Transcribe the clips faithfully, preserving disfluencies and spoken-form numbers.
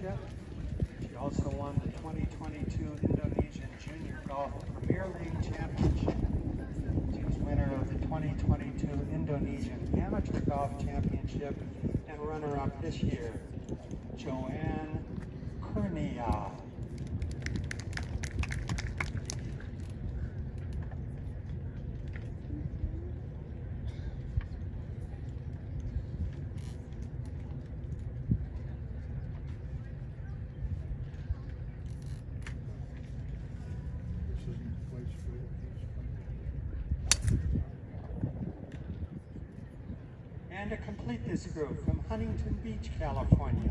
Championship. She also won the twenty twenty-two Indonesian Junior Golf Premier League Championship. She was winner of the twenty twenty-two Indonesian Amateur Golf Championship and runner-up this year, Joanne Kurnia. And to complete this group, from Huntington Beach, California,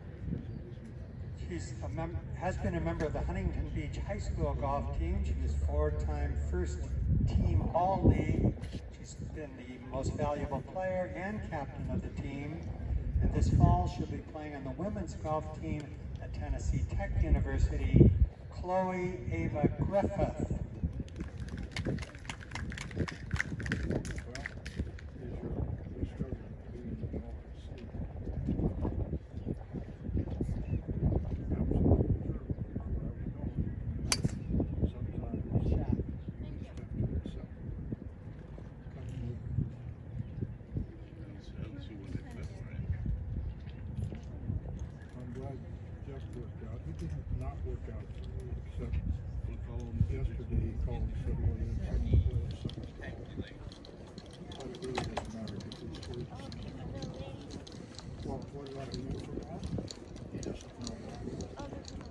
she's a mem has been a member of the Huntington Beach High School golf team. She was four-time first team All-League. She's been the most valuable player and captain of the team. And this fall, she'll be playing on the women's golf team at Tennessee Tech University, Chloe Ava Griffith. Not work out, except yesterday he called and said, well, you're in second place. But it really doesn't matter because it's first. Well, what do I do for that? He doesn't know that.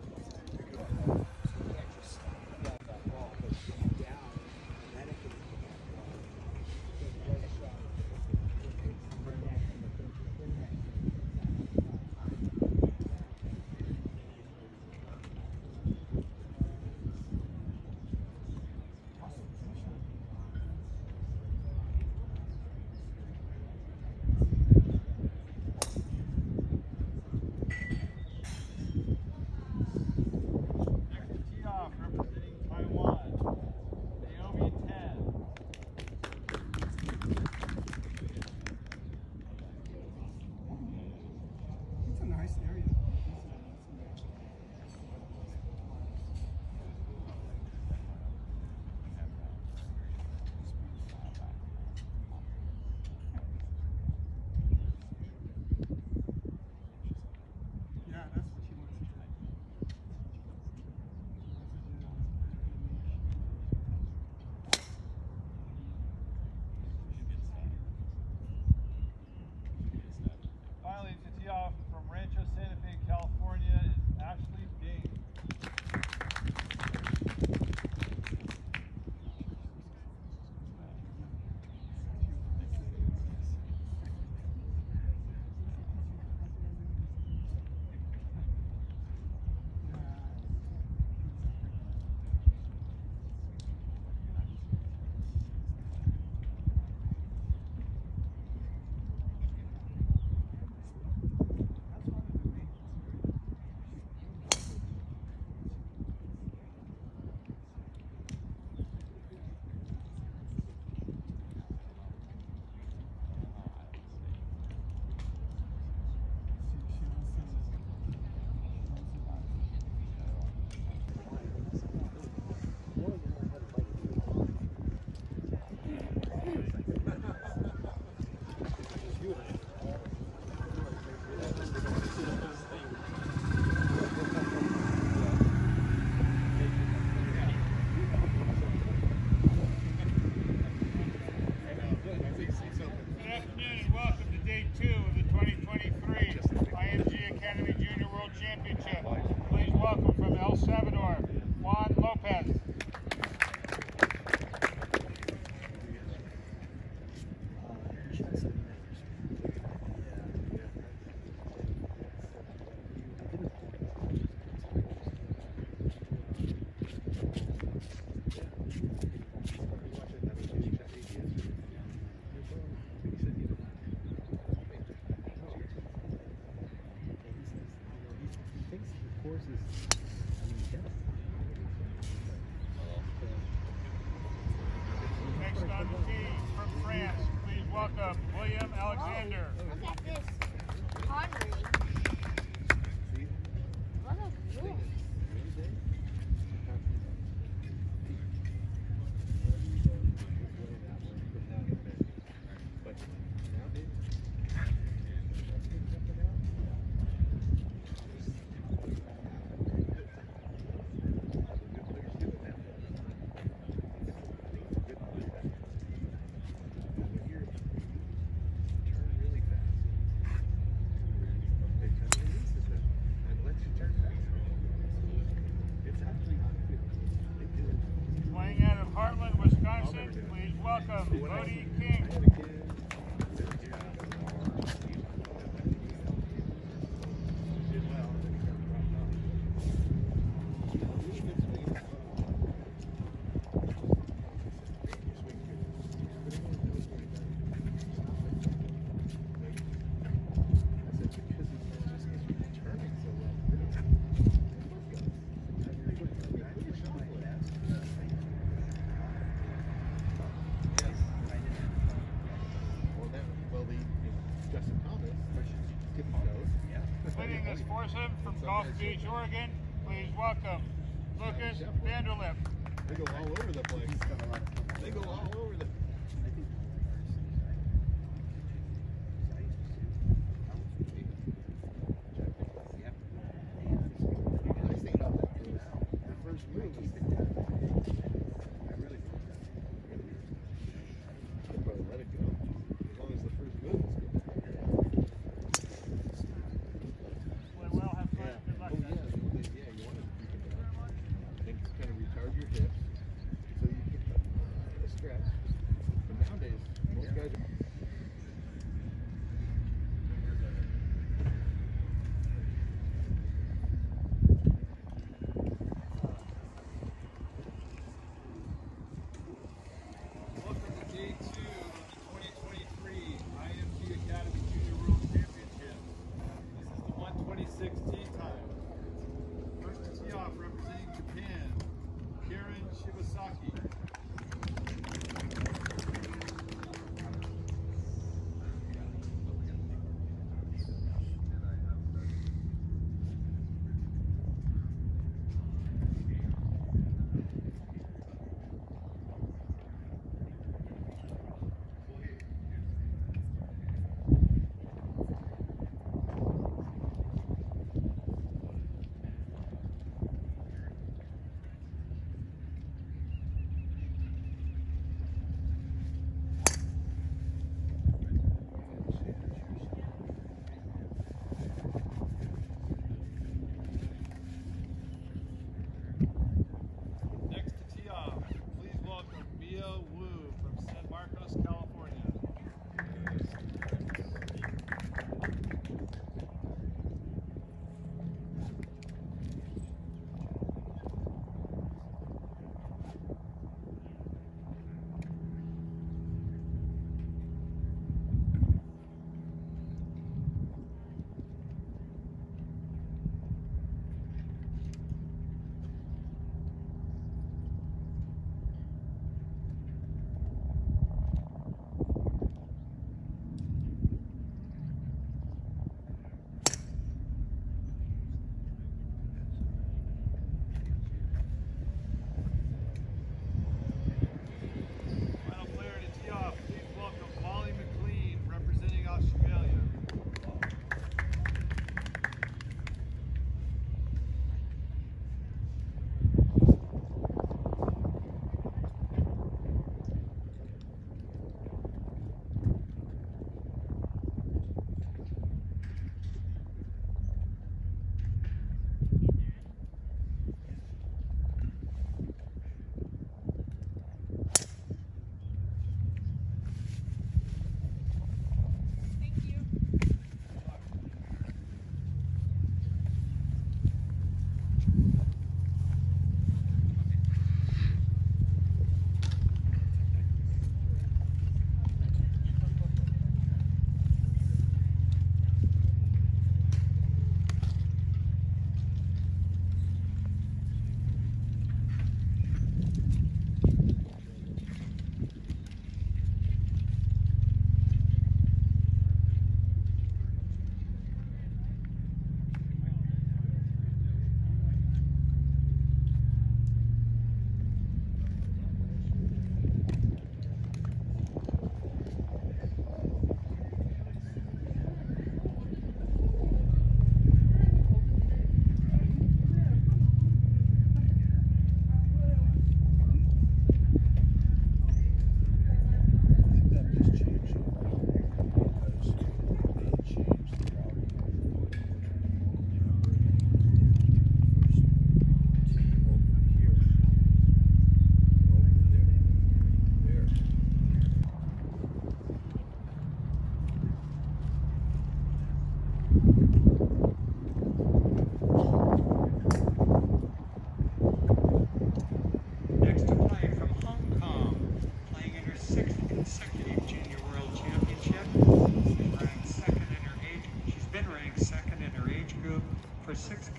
Next on the tee from France, please welcome William Alexander. Look at this. Henry. Bodie King. Leading this foursome from Gulf Beach, Oregon, please welcome Lucas Vanderlip. They go all over the place. They go all over the. Nice thing about that is the first move is I really I'd probably let it go. As long as the first move is good. Play well, have fun, Yeah. good luck. Oh, yeah. guys. well, they- yeah, you want to keep it down. Then kind of retard your hips so you can uh, stretch.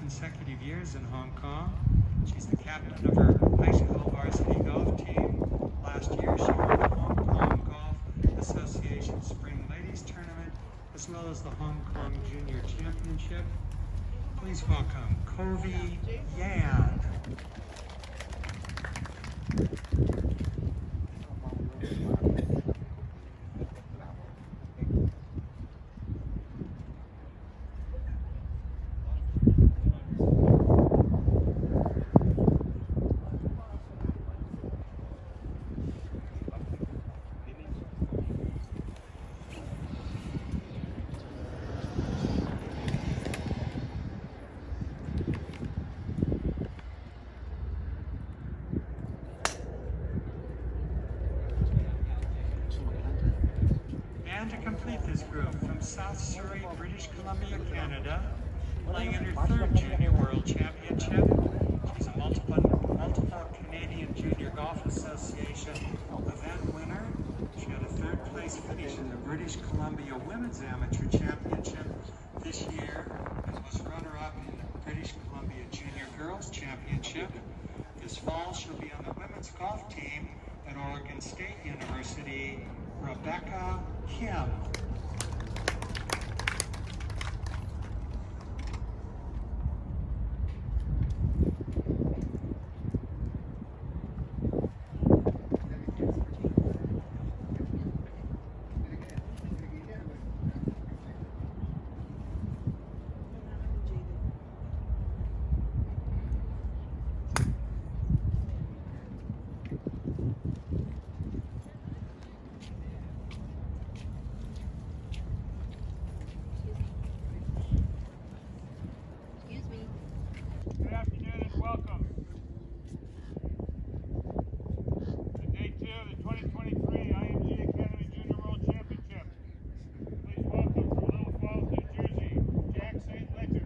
consecutive years in Hong Kong. She's the captain of her high school varsity golf team. Last year she won the Hong Kong Golf Association Spring Ladies Tournament, as well as the Hong Kong Junior Championship. Please welcome Covey Yan. And to complete this group, from South Surrey, British Columbia, Canada, playing in her third Junior World Championship. She's a multiple, multiple Canadian Junior Golf Association event winner. She had a third place finish in the British Columbia Women's Amateur Championship this year, and was runner-up in the British Columbia Junior Girls Championship. This fall, she'll be on the women's golf team at Oregon State University. Rebecca Kim. Good afternoon and welcome to day two of the twenty twenty-three I M G Academy Junior World Championship. Please welcome from Little Falls, New Jersey, Jack Saint Ledger.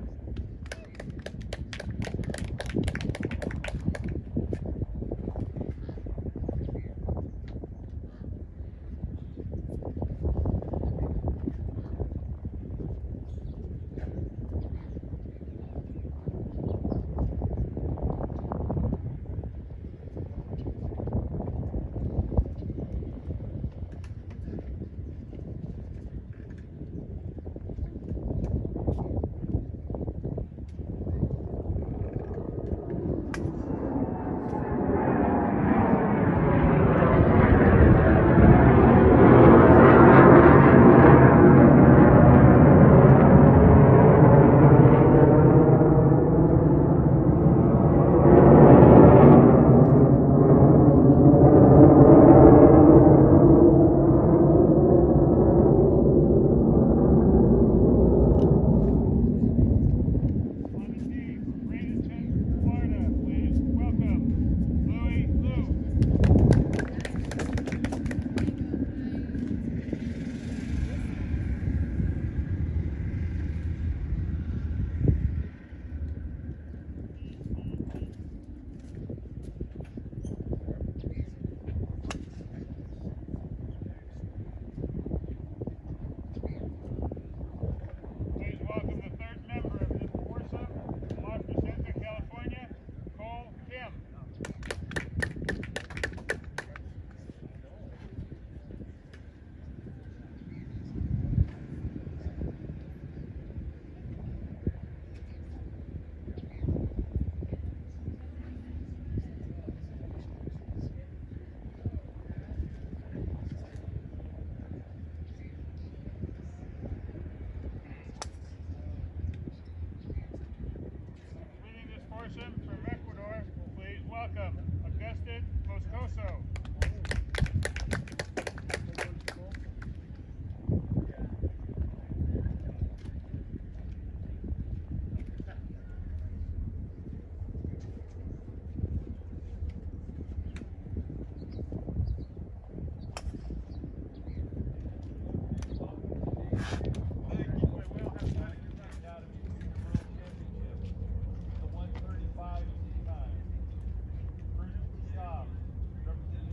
From Ecuador, please welcome Augustin Moscoso. Representing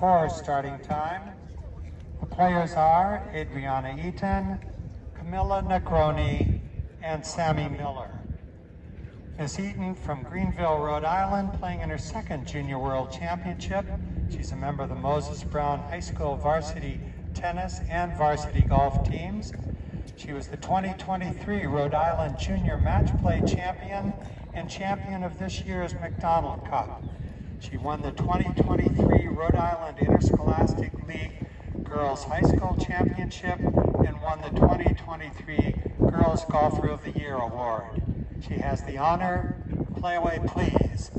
four starting time. The players are Adriana Eaton, Camilla Negroni, and Sammy Miller. Miss Eaton from Greenville, Rhode Island, playing in her second Junior World Championship. She's a member of the Moses Brown High School varsity tennis and varsity golf teams. She was the twenty twenty-three Rhode Island Junior Match Play Champion and champion of this year's McDonald Cup. She won the twenty twenty-three Rhode Island Interscholastic League Girls High School Championship and won the twenty twenty-three Girls Golfer of the Year Award. She has the honor. Play away, please.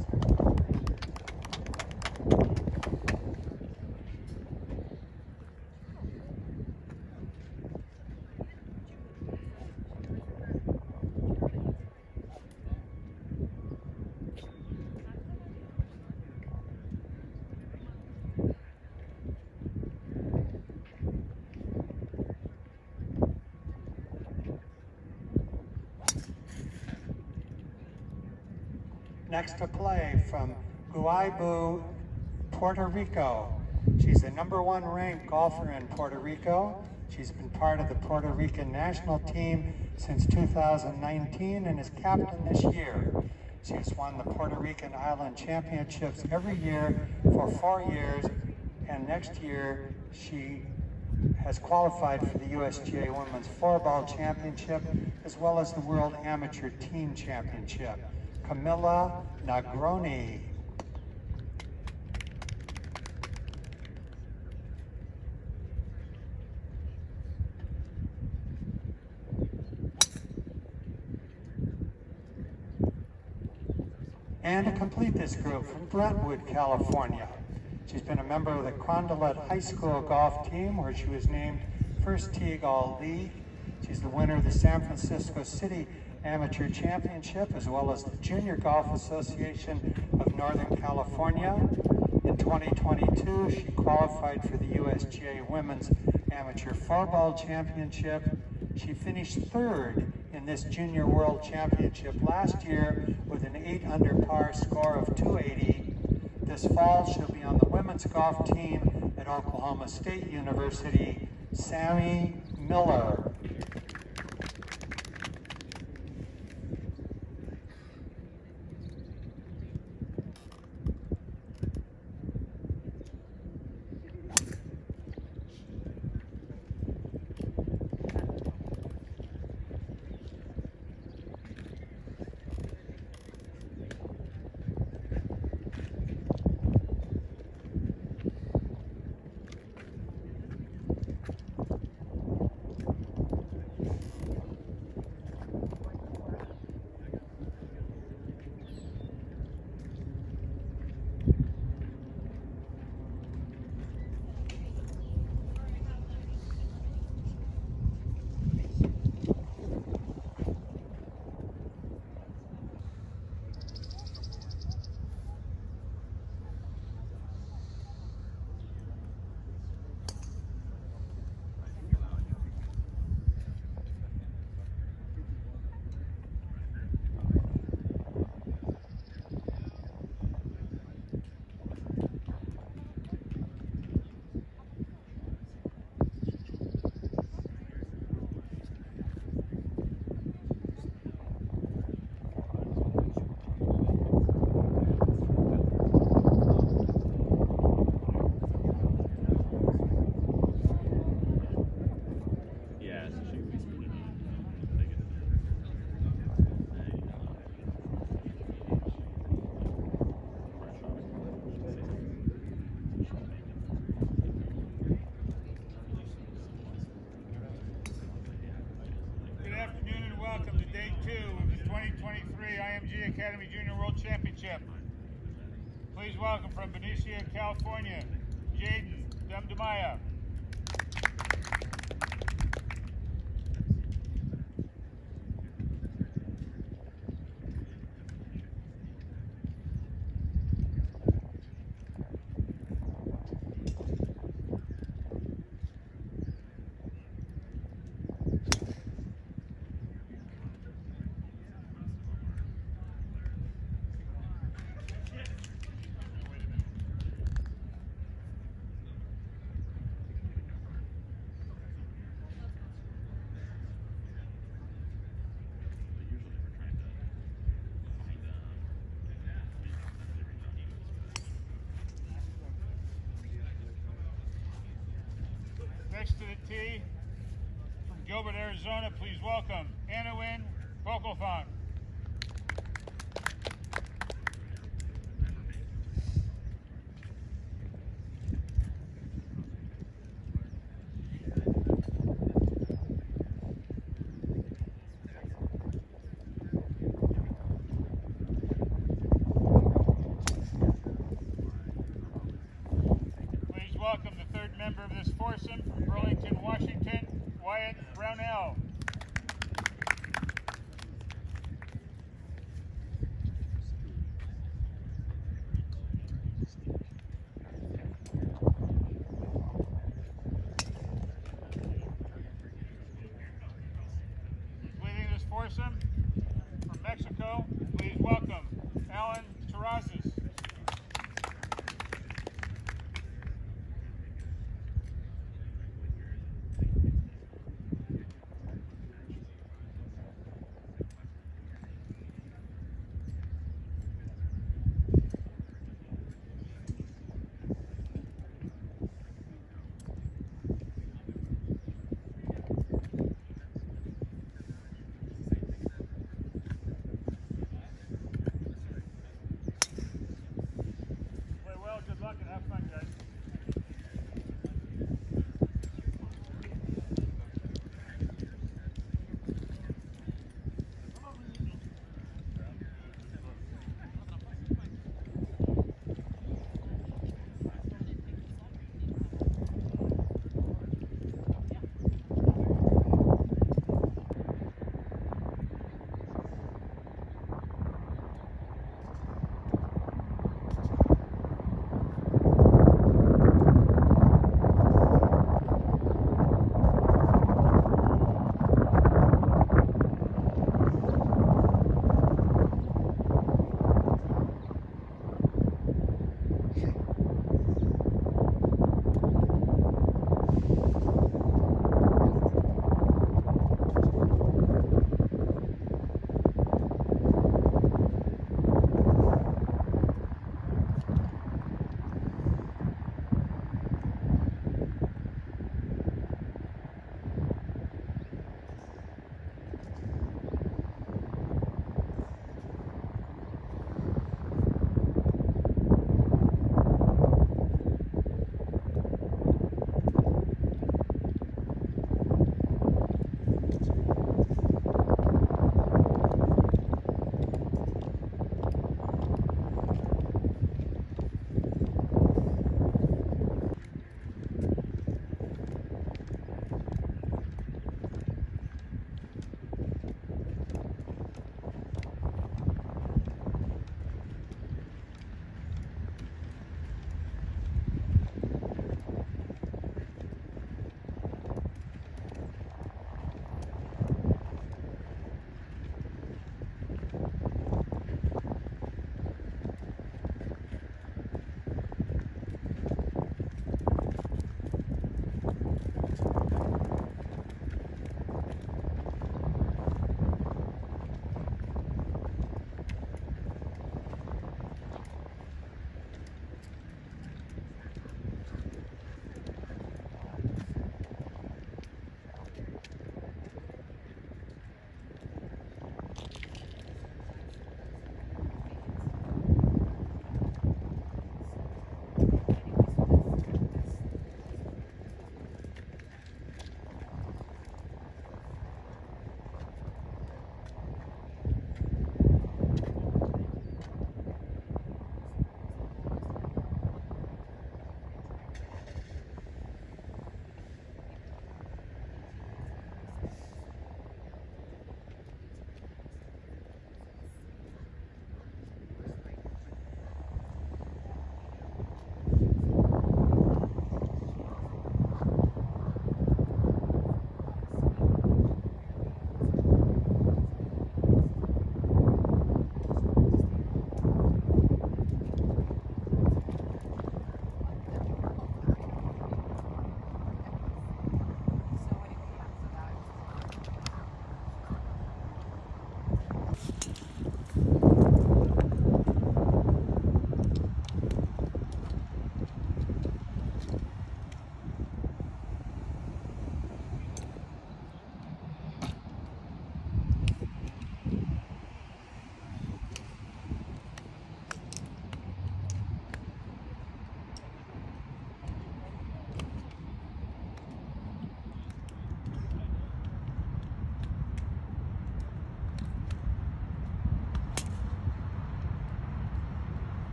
Next to play from Guaybú, Puerto Rico. She's the number one ranked golfer in Puerto Rico. She's been part of the Puerto Rican national team since two thousand nineteen and is captain this year. She has won the Puerto Rican Island Championships every year for four years, and next year she has qualified for the U S G A Women's Floorball Championship as well as the World Amateur Team Championship. Camilla Negroni. And to complete this group from Brentwood, California. She's been a member of the Carondelet High School golf team where she was named First Teague All-League. She's the winner of the San Francisco City Amateur Championship, as well as the Junior Golf Association of Northern California. In twenty twenty-two, she qualified for the U S G A Women's Amateur Floorball Championship. She finished third in this Junior World Championship last year with an eight under par score of two eighty. This fall, she'll be on the women's golf team at Oklahoma State University. Sammy Miller. Academy Junior World Championship. Please welcome from Benicia, California, Jaden Demdemaya. Next to the tee, from Gilbert, Arizona, please welcome Anna-Wynn Vogelfang. Welcome the third member of this foursome from Burlington, Washington, Wyatt Brownell. Leading this foursome,